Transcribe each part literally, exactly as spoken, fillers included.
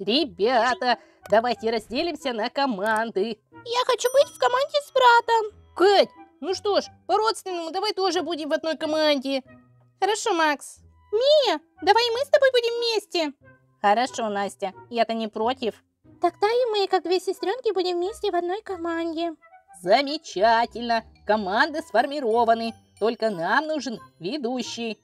Ребята, давайте разделимся на команды. Я хочу быть в команде с братом. Кать, ну что ж, по-родственному давай тоже будем в одной команде. Хорошо, Макс. Мия, давай мы с тобой будем вместе. Хорошо, Настя, я-то не против. Тогда и мы, как две сестренки, будем вместе в одной команде. Замечательно, команды сформированы, только нам нужен ведущий.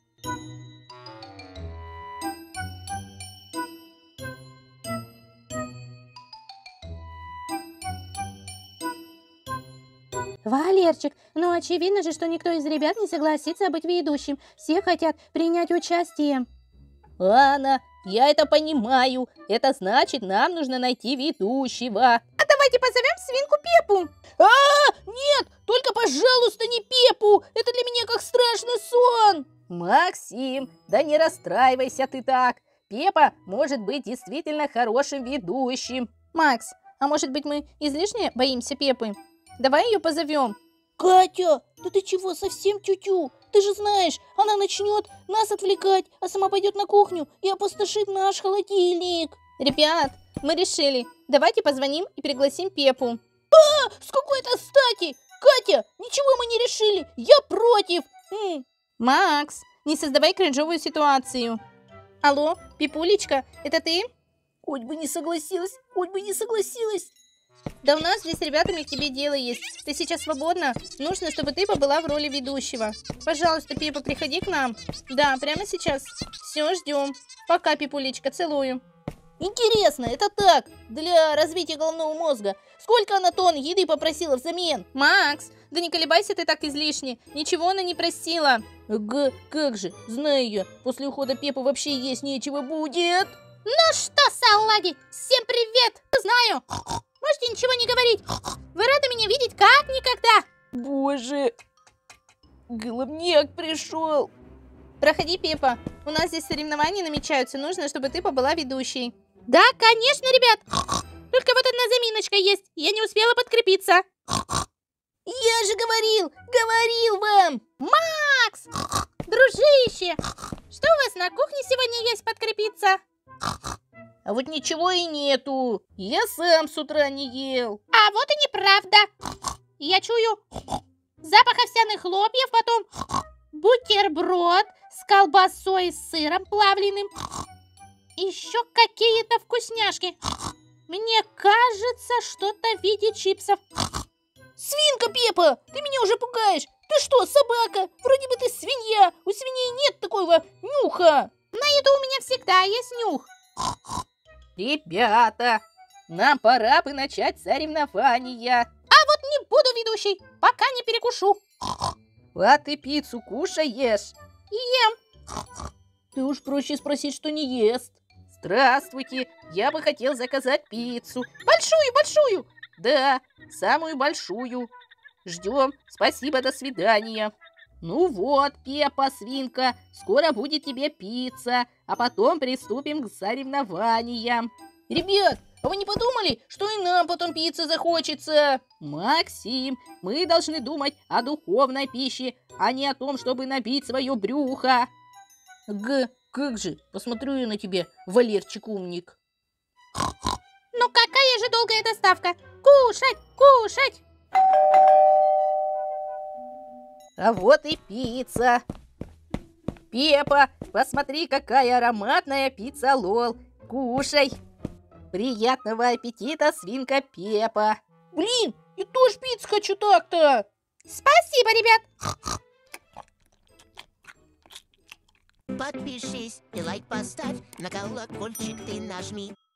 Валерчик, ну очевидно же, что никто из ребят не согласится быть ведущим. Все хотят принять участие. Анна, я это понимаю. Это значит, нам нужно найти ведущего. А давайте позовем свинку Пеппу. А, нет, только, пожалуйста, не Пеппу. Это для меня как страшный сон. Максим, да не расстраивайся ты так. Пеппа может быть действительно хорошим ведущим. Макс, а может быть мы излишне боимся Пеппы? Давай ее позовем. Катя, да ты чего, совсем тю-тю? Ты же знаешь, она начнет нас отвлекать, а сама пойдет на кухню и опустошит наш холодильник. Ребят, мы решили, давайте позвоним и пригласим Пеппу. А, с какой-то стати? Катя, ничего мы не решили, я против. М. Макс, не создавай кринжовую ситуацию. Алло, Пипулечка, это ты? Хоть бы не согласилась, хоть бы не согласилась. Да у нас здесь с ребятами к тебе дело есть. Ты сейчас свободна? Нужно, чтобы ты побыла в роли ведущего. Пожалуйста, Пипа, приходи к нам. Да, прямо сейчас. Все, ждем. Пока, Пипулечка, целую. Интересно, это так, для развития головного мозга. Сколько она тонн еды попросила взамен? Макс, да не колебайся ты так излишне. Ничего она не просила. Ага, как же, знаю я, после ухода Пеппы вообще есть нечего будет. Ну что, салаги, всем привет! Знаю. Можете ничего не говорить. Вы рады меня видеть как никогда. Боже, головняк пришел. Проходи, Пеппа. У нас здесь соревнования намечаются. Нужно, чтобы ты побыла ведущей. Да, конечно, ребят. Только вот одна заминочка есть. Я не успела подкрепиться. Я же говорил, говорил вам. Макс, дружище, что у вас на кухне сегодня есть подкрепиться? А вот ничего и нету. Я сам с утра не ел. А вот и неправда. Я чую запах овсяных хлопьев, потом бутерброд с колбасой и сыром плавленым. Еще какие-то вкусняшки. Мне кажется, что-то в виде чипсов. Свинка Пеппа, ты меня уже пугаешь. Ты что, собака? Вроде бы ты свинья. У свиней нет такого нюха. На еду у меня всегда есть нюх. Ребята, нам пора бы начать соревнования. А вот не буду ведущей, пока не перекушу. А ты пиццу кушаешь? Ем. Ты уж проще спросить, что не ест. Здравствуйте, я бы хотел заказать пиццу. Большую, большую. Да, самую большую. Ждем, спасибо, до свидания. Ну вот, Пеппа, свинка, скоро будет тебе пицца, а потом приступим к соревнованиям. Ребят, а вы не подумали, что и нам потом пицца захочется? Максим, мы должны думать о духовной пище, а не о том, чтобы набить свое брюхо. Г, как же, посмотрю я на тебя, Валерчик умник. Ну какая же долгая доставка? Кушать, кушать! А вот и пицца. Пеппа, посмотри, какая ароматная пицца Лол. Кушай. Приятного аппетита, свинка Пеппа. Блин, я тоже пиццу хочу так-то. Спасибо, ребят. Подпишись и лайк поставь, на колокольчик ты нажми.